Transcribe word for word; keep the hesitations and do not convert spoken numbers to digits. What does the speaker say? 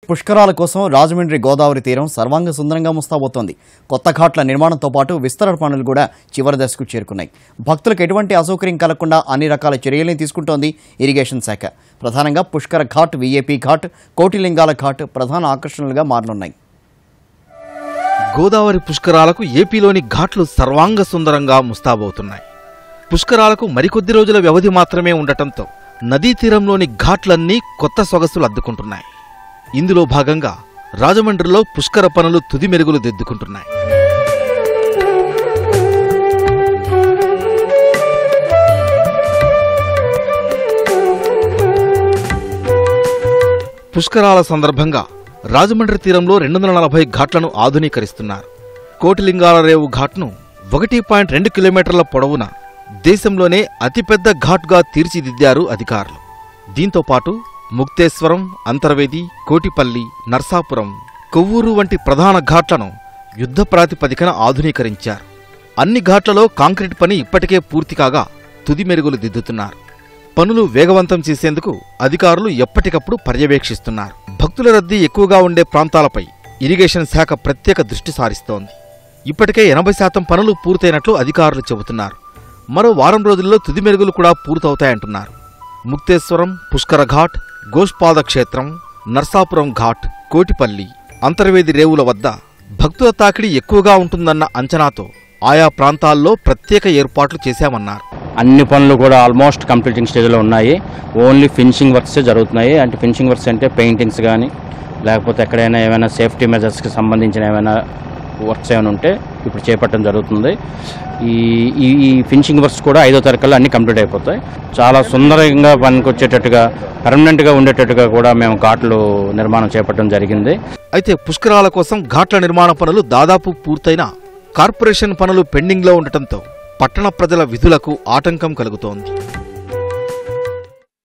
పుష్కరాల కోసం రాజమండ్రి గోదావరి తీరం సర్వాంగ సుందరంగా ముస్తాబోతోంది. కొత్త ఘాట్ల నిర్మాణంతో పాటు విస్తరణ పనులు కూడా చివరి దశకు చేరుకున్నాయి. భక్తులకు ఎటువంటి అసౌకర్యం కలగకుండా అన్ని రకాల చర్యల్ని తీసుకుంటోంది ఇరిగేషన్ శాఖ. ప్రధానంగా పుష్కర ఘాట్, వీఏపీ ఘాట్, కోటిలింగాల ఘాట్ ప్రధాన ఆకర్షణలుగా మారనున్నాయి. గోదావరి పుష్కరాలకు ఏపీలోని ఘాట్లు సర్వాంగ సుందరంగా ముస్తాబవుతున్నాయి. పుష్కరాలకు మరికొద్ది రోజుల వ్యవధి మాత్రమే ఉండటంతో నదీ తీరంలోని ఘాట్లన్నీ కొత్త సొగసులు అద్దుకుంటున్నాయి. ఇందులో భాగంగా రాజమండ్రిలో పుష్కర పనులు తుది మెరుగులు దిద్దుకుంటున్నాయి. పుష్కరాల సందర్భంగా రాజమండ్రి తీరంలో రెండు వందల నలభై ఘాట్లను ఆధునీకరిస్తున్నారు. కోటిలింగాల రేవు ఘాట్ను ఒకటి పాయింట్ రెండు కిలోమీటర్ల పొడవున దేశంలోనే అతిపెద్ద ఘాట్గా తీర్చిదిద్దారు అధికారులు. దీంతో పాటు ముక్తేశ్వరం, అంతర్వేది, కోటిపల్లి, నర్సాపురం, కొవ్వూరు వంటి ప్రధాన ఘాట్లను యుద్ధ ప్రాతిపదికన ఆధునీకరించారు. అన్ని ఘాట్లలో కాంక్రీట్ పని ఇప్పటికే పూర్తి కాగా తుది మెరుగులు దిద్దుతున్నారు. పనులు వేగవంతం చేసేందుకు అధికారులు ఎప్పటికప్పుడు పర్యవేక్షిస్తున్నారు. భక్తుల రద్దీ ఎక్కువగా ఉండే ప్రాంతాలపై ఇరిగేషన్ శాఖ ప్రత్యేక దృష్టి సారిస్తోంది. ఇప్పటికే ఎనభై శాతం పనులు పూర్తయినట్లు అధికారులు చెబుతున్నారు. మరో వారం రోజుల్లో తుది మెరుగులు కూడా పూర్తవుతాయంటున్నారు. ముక్తేశ్వరం, పుష్కర ఘాట్, గోష్పాద క్షేత్రం, నర్సాపురం ఘాట్, కోటిపల్లి, అంతర్వేది రేవుల వద్ద భక్తుల తాకిడి ఎక్కువగా ఉంటుందన్న అంచనాతో ఆయా ప్రాంతాల్లో ప్రత్యేక ఏర్పాట్లు చేశామన్నారు. అన్ని పనులు కూడా ఆల్మోస్ట్ కంప్లీటింగ్ స్టేజ్లో ఉన్నాయి. ఓన్లీ ఫినిషింగ్ వర్క్సే జరుగుతున్నాయి. అంటే ఫినిషింగ్ వర్క్స్ అంటే పెయింటింగ్స్ కానీ లేకపోతే ఎక్కడైనా ఏమైనా సేఫ్టీ మెజర్స్కి సంబంధించిన ఏమైనా వర్క్స్ ఏమైనా ఉంటే ఇప్పుడు చేపట్టడం జరుగుతుంది. ఈ ఈ ఫినిషింగ్ వర్క్స్ కూడా ఐదో తారీఖుల్లో అన్ని కంప్లీట్ అయిపోతాయి. చాలా సుందరంగా పనికొచ్చేటట్టుగా పర్మనెంట్గా ఉండేటట్టుగా కూడా మేము ఘాట్లు నిర్మాణం చేపట్టడం జరిగింది. అయితే పుష్కరాల కోసం ఘాట్ల నిర్మాణ పనులు దాదాపు పూర్తయినా కార్పొరేషన్ పనులు పెండింగ్లో ఉండటంతో పట్టణ ప్రజల విధులకు ఆటంకం కలుగుతోంది.